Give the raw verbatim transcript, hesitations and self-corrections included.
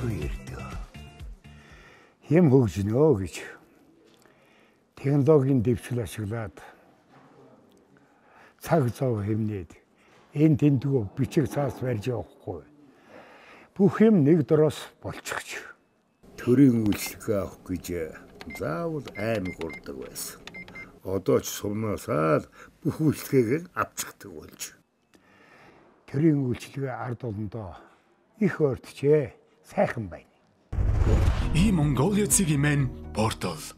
сайхан ярьдаг. Хэм хөгжнөө гэж технологийн дэвшил ашиглаад цаг зав хэмнээд энэ тэнцвэр бичиг цаас барьж явахгүй. Бүх юм нэг дороос болчихч. Төрийн үйлчлэгээ авах гэж заавал аймаг хурдаг байсан. Одоо ч сумнаасаа бүх үйлчлэгийг авчихдаг болж. Төрийн үйлчлэгээ ард олондоо их ойртчээ. Сайхан байна. И Mongolia цэгийн мэн портал